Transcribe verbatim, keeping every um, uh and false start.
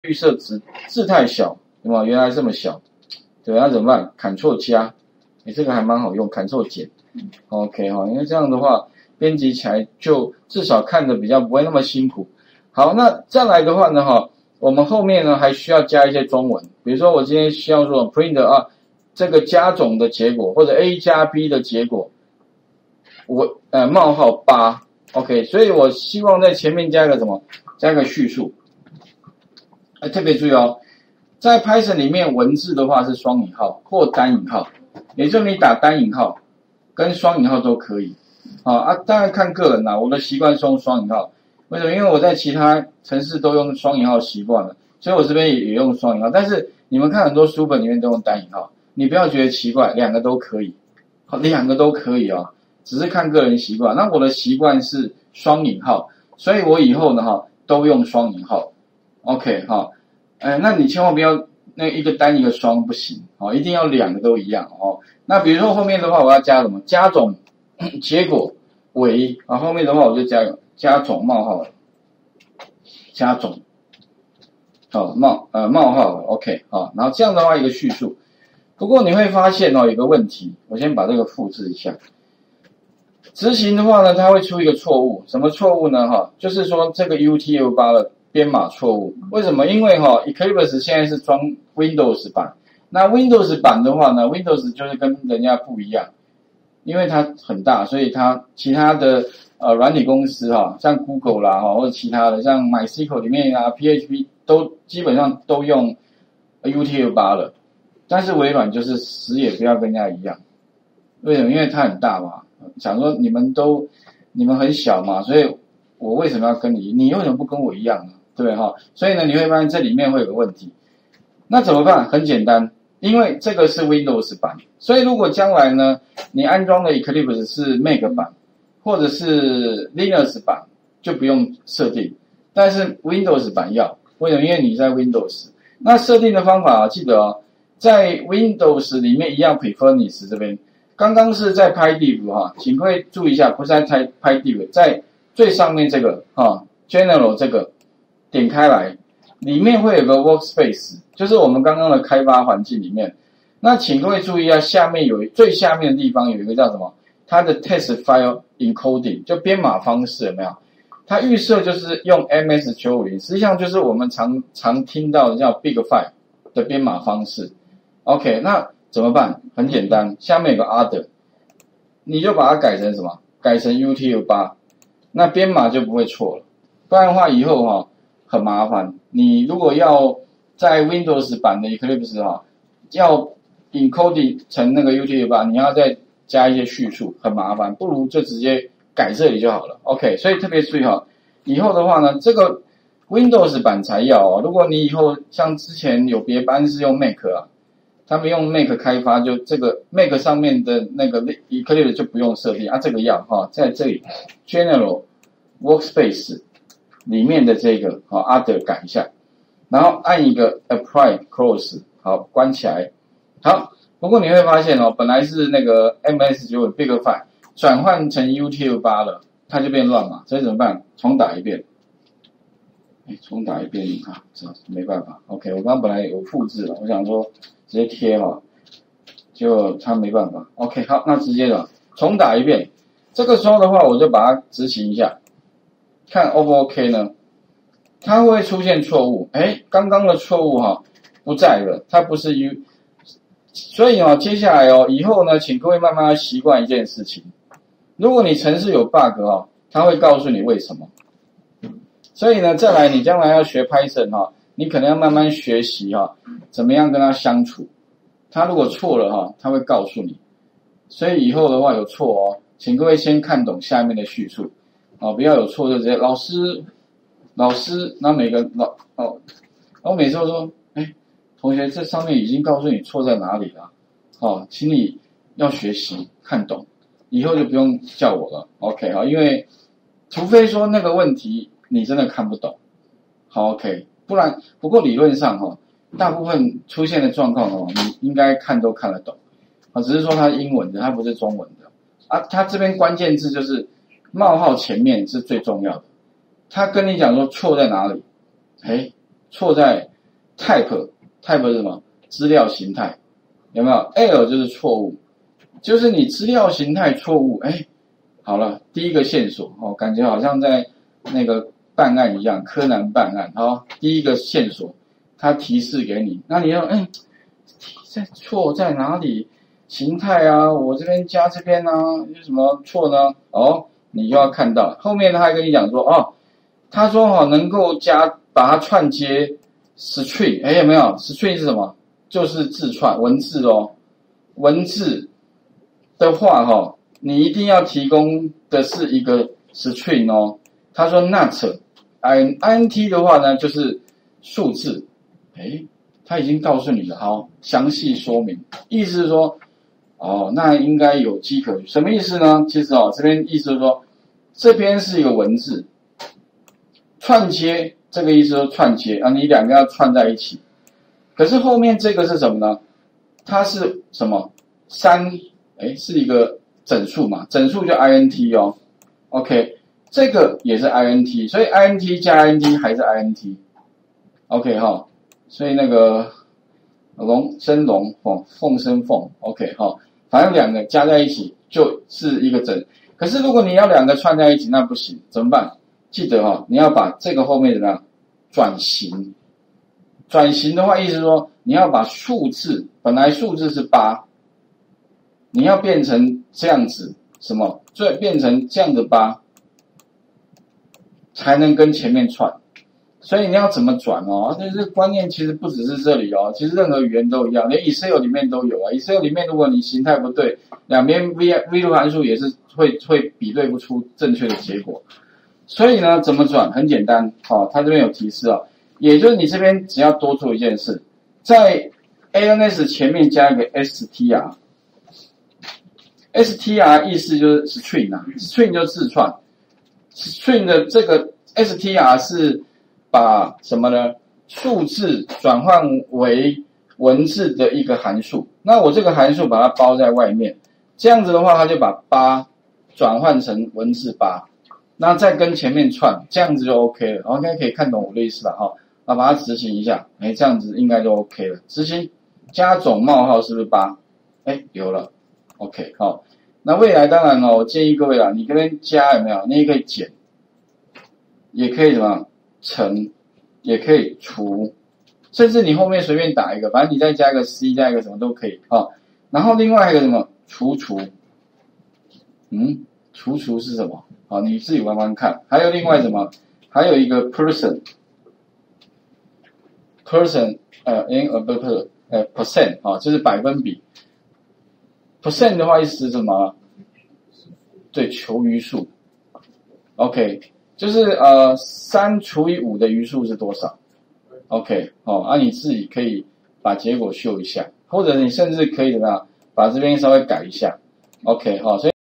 预设值字太小，有没有？原来这么小，对，那怎么办 ？Ctrl 加，哎，这个还蛮好用 ，Ctrl 减 ，OK 哈，因为这样的话编辑起来就至少看着比较不会那么辛苦。好，那再来的话呢，哈，我们后面呢还需要加一些中文，比如说我今天需要说 print 啊，这个加总的结果或者 A 加 B 的结果，我呃冒号八 ，OK， 所以我希望在前面加一个什么？加一个叙述。哎，特别注意哦，在 Python 里面文字的话是双引号或单引号，也就是你打单引号跟双引号都可以。啊啊，当然看个人啦，我的习惯是用双引号。为什么？因为我在其他程式都用双引号习惯了，所以我这边也也用双引号。但是你们看很多书本里面都用单引号，你不要觉得奇怪，两个都可以，好，两个都可以哦，只是看个人习惯。那我的习惯是双引号，所以我以后呢哈都用双引号。OK 哈，呃，那你千万不要那一个单一个双不行哦，一定要两个都一样哦。那比如说后面的话我要加什么？加总结果为啊，后面的话我就加加总冒号，加总，好冒呃冒号 OK 好，然后这样的话一个叙述。不过你会发现哦有个问题，我先把这个复制一下。执行的话呢，它会出一个错误，什么错误呢？哈，就是说这个 U T F 八的编码错误。为什么？因为哈 Eclipse 现在是装 Windows 版，那 Windows 版的话呢 ，Windows 就是跟人家不一样，因为它很大，所以它其他的呃软体公司哈，像 Google 啦哈，或者其他的像 MySQL 里面啊 P H P 都基本上都用 U T F 八了，但是微软就是死也不要跟人家一样。为什么？因为它很大嘛，想说你们都你们很小嘛，所以我为什么要跟你？你为什么不跟我一样呢？对不对哈？所以呢，你会发现这里面会有个问题。那怎么办？很简单，因为这个是 Windows 版，所以如果将来呢，你安装的 Eclipse 是 Mac 版或者是 Linux 版，就不用设定。但是 Windows 版要，为什么？因为你在 Windows。那设定的方法啊，记得哦，在 Windows 里面一样 Preferences 这边。刚刚是在 PyDiv 哈，请各位注意一下，不是在 PyDiv， 在最上面这个哈 General 这个点开来，里面会有个 Workspace， 就是我们刚刚的开发环境里面。那请各位注意一下，下面有最下面的地方有一个叫什么？它的 Text File Encoding， 就编码方式有没有？它预设就是用 M S 九五零， 实际上就是我们常常听到的叫 Big File 的编码方式。OK， 那怎么办？很简单，下面有个 other， 你就把它改成什么？改成 U T F 八， 那编码就不会错了。不然的话以后哈、哦、很麻烦。你如果要在 Windows 版的 Eclipse 哈、哦，要 encoding 成那个 U T F 八， 你要再加一些叙述，很麻烦。不如就直接改这里就好了。OK， 所以特别注意哈、哦，以后的话呢，这个 Windows 版才要哦。如果你以后像之前有别班是用 Mac 啊。他们用 Mac 开发，就这个 Mac 上面的那个 Eclipse 就不用设定啊，这个要哈，在这里 General Workspace 里面的这个啊 Other 改一下，然后按一个 Apply Close， 好，关起来。好，不过你会发现哦，本来是那个 M S 九 Big File 转换成 U T F 八 了，它就变乱嘛，所以怎么办？重打一遍。哎，重打一遍啊，这没办法。OK， 我刚刚本来有复制了，我想说直接贴哈，结果它没办法。OK， 好，那直接的重打一遍。这个时候的话，我就把它执行一下，看 O 不 OK 呢？它会出现错误。哎，刚刚的错误哈不在了，它不是 U， 所以哦，接下来哦，以后呢，请各位慢慢习惯一件事情。如果你程式有 bug 哦，它会告诉你为什么。所以呢，再来你将来要学 Python 哈，你可能要慢慢学习哈，怎么样跟它相处。它如果错了哈，它会告诉你。所以以后的话有错哦，请各位先看懂下面的叙述哦，不要有错就直接老师老师，那每个老哦，然后每次都说，哎，同学这上面已经告诉你错在哪里了，哦，请你要学习看懂，以后就不用叫我了 ，OK 哈，因为除非说那个问题。你真的看不懂，好 OK， 不然不过理论上哈、哦，大部分出现的状况哦，你应该看都看得懂，啊，只是说它是英文的，它不是中文的啊。它这边关键字就是冒号前面是最重要的，他跟你讲说错在哪里，哎，错在 type type 是什么？资料形态，有没有 ？L 就是错误，就是你资料形态错误。哎，好了，第一个线索哦，感觉好像在那个办案一样，柯南办案。好，第一个线索，它提示给你，那你要哎，在错在哪里？形态啊，我这边加这边啊，有什么错呢？哦，你就要看到后面他还跟你讲说，哦，他说哈、哦、能够加把它串接 string， 哎有没有 string 是什么？就是字串文字哦，文字的话哈、哦，你一定要提供的是一个 string 哦。他说 not i int 的话呢就是数字，哎，他已经告诉你了，好，详细说明，意思是说。哦，那应该有迹可循，什么意思呢？其实哦，这边意思是说，这边是一个文字串接，这个意思说串接啊，你两个要串在一起。可是后面这个是什么呢？它是什么？三，哎，是一个整数嘛，整数就 int 哦。OK， 这个也是 int， 所以 int 加 int 还是 int。OK 哈、哦，所以那个龙生龙，凤凤生凤。OK 哈、哦。反正两个加在一起就是一个整，可是如果你要两个串在一起，那不行，怎么办？记得哈、哦，你要把这个后面怎么样转型？转型的话，意思说你要把数字，本来数字是八，你要变成这样子，什么？所以变成这样的八，才能跟前面串。所以你要怎么转哦？但是观念其实不只是这里哦，其实任何语言都一样，连 Excel 里面都有啊。Excel 里面如果你形态不对，两边 V V 函数也是会会比对不出正确的结果。所以呢，怎么转？很简单哦，它这边有提示哦，也就是你这边只要多做一件事，在 A N S 前面加一个 str。str 意思就是 string 啊 ，string 就字串 ，string 的这个 str 是。把什么呢？数字转换为文字的一个函数。那我这个函数把它包在外面，这样子的话，它就把八转换成文字八，那再跟前面串，这样子就 OK 了。OK， 可以看懂我的意思了哈。那把它执行一下，哎，这样子应该就 OK 了。执行加总冒号是不是八？哎，有了 ，OK 好。那未来当然哦，我建议各位啦，你这边加有没有？你也可以减，也可以怎么样？乘也可以除，甚至你后面随便打一个，反正你再加一个 C， 加一个什么都可以啊、哦。然后另外一个什么除除，嗯，除除是什么？好、哦，你自己玩玩看。还有另外什么？还有一个 person，person 呃 ，n 呃不不呃 percent 啊、哦，就是百分比。percent 的话意思是什么？对，求余数。OK。就是呃，三除以五的余数是多少 ？OK， 哦，啊，你自己可以把结果秀一下，或者你甚至可以怎么样，把这边稍微改一下 ，OK， 好、哦，所以。